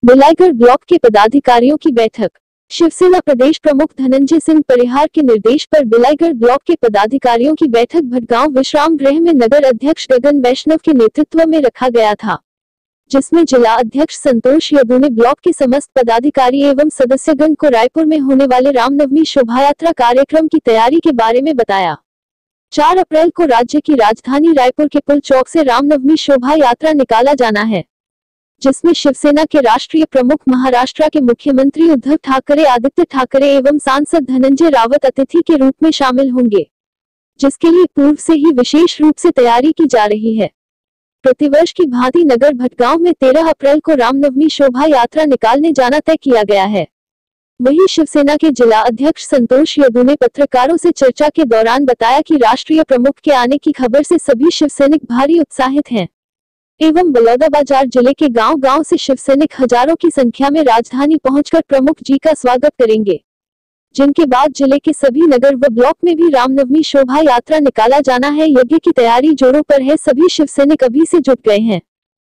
Bilaigarh block के पदाधिकारियों की बैठक। शिवसेना प्रदेश प्रमुख धनंजय सिंह परिहार के निर्देश पर बिलाईगढ़ ब्लॉक के पदाधिकारियों की बैठक भटगांव विश्राम गृह में नगर अध्यक्ष गगन वैष्णव के नेतृत्व में रखा गया था, जिसमें जिला अध्यक्ष संतोष यदू ने ब्लॉक के समस्त पदाधिकारी एवं सदस्यगण को रायपुर में होने वाले रामनवमी शोभायात्रा कार्यक्रम की तैयारी के बारे में बताया। 4 अप्रैल को राज्य की राजधानी रायपुर के पुल चौक से रामनवमी शोभा यात्रा निकाला जाना है, जिसमें शिवसेना के राष्ट्रीय प्रमुख, महाराष्ट्र के मुख्यमंत्री उद्धव ठाकरे, आदित्य ठाकरे एवं सांसद धनंजय रावत अतिथि के रूप में शामिल होंगे, जिसके लिए पूर्व से ही विशेष रूप से तैयारी की जा रही है। प्रतिवर्ष की भांति नगर भटगांव में 13 अप्रैल को रामनवमी शोभा यात्रा निकालने जाना तय किया गया है। वहीं शिवसेना के जिला अध्यक्ष संतोष यदू ने पत्रकारों से चर्चा के दौरान बताया कि राष्ट्रीय प्रमुख के आने की खबर से सभी शिवसैनिक भारी उत्साहित हैं एवं बलौदाबाजार जिले के गांव-गांव से शिवसैनिक हजारों की संख्या में राजधानी पहुंचकर प्रमुख जी का स्वागत करेंगे, जिनके बाद जिले के सभी नगर व ब्लॉक में भी रामनवमी शोभा यात्रा निकाला जाना है। यज्ञ की तैयारी जोरों पर है, सभी शिवसैनिक अभी से जुट गए हैं।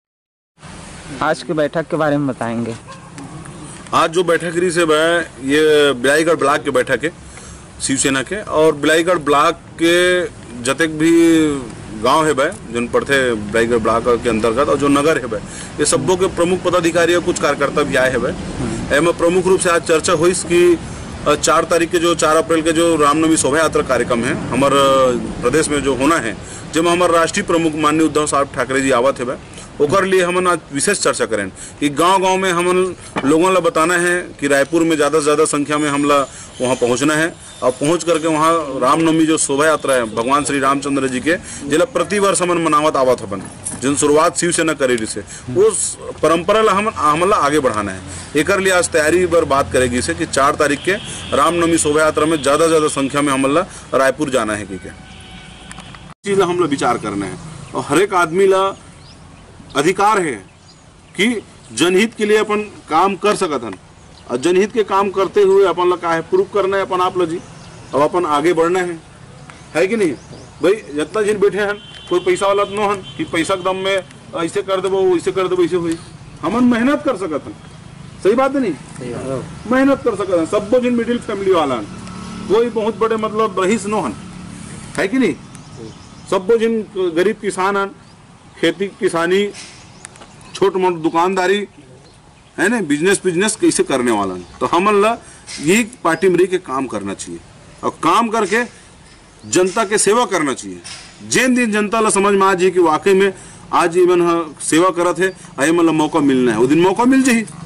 आज की बैठक के बारे में बताएंगे। आज जो बैठक रही से ये बिलाईगढ़ ब्लॉक की बैठक है शिवसेना के, और बिलाईगढ़ ब्लॉक के जतक भी गांव है जिन पड़ते बिलाईगढ़ ब्लॉक के अंतर्गत, और जो नगर है ये सबों के प्रमुख पदाधिकारी और कुछ कार्यकर्ता भी आए हैं। एम प्रमुख रूप से आज चर्चा हुई कि 4 तारीख के जो 4 अप्रैल के जो रामनवमी शोभा यात्रा कार्यक्रम है हमारे प्रदेश में जो होना है, जब हमारे राष्ट्रीय प्रमुख माननीय उद्धव साहब ठाकरे जी आवत है ओकर लिए हमन आज विशेष चर्चा करें कि गांव-गांव में हमन लोगों ला बताना है कि रायपुर में ज़्यादा से ज़्यादा संख्या में हमला वहां पहुंचना है, और पहुंच करके वहां रामनवमी जो शोभा यात्रा है भगवान श्री रामचंद्र जी के जिला प्रतिवर्ष हमन मनावत आवत अपन, जिन शुरुआत शिवसेना करेगी से उस परंपरा ला हमला आगे बढ़ाना है। एक लिए आज तैयारी पर बात करेगी से कि 4 तारीख के रामनवमी शोभा यात्रा में ज़्यादा से ज़्यादा संख्या में हमला रायपुर जाना है। कि चीज़ ला हमला विचार करना है, और हर एक आदमी ला अधिकार है कि जनहित के लिए अपन काम कर सकत हन, और जनहित के काम करते हुए अपन ला का है प्रूफ करना है अपन आप ला जी, अब अपन आगे बढ़ना है कि नहीं भाई। जितना जिन बैठे हैं कोई पैसा वाला न हन कि पैसा के दम में ऐसे कर देबो वैसे कर देबो ऐसे हुई, हमन मेहनत कर सकत हन। सही बात है नहीं, मेहनत कर सकत हन सब जिन मिडिल फैमिली वाला हन, कोई बहुत बड़े मतलब रईस न हन, है कि नहीं। सब जिन गरीब किसान हन, खेती किसानी छोट मोट दुकानदारी है ना, बिजनेस कैसे करने वाला है, तो हमन ला ये पार्टी में रह के काम करना चाहिए, और काम करके जनता के सेवा करना चाहिए। जिन दिन जनता ला समझ में आ जाए कि वाकई में आज इवन सेवा करत है, आई मतलब मौका मिलना है, वो दिन मौका मिल जाए।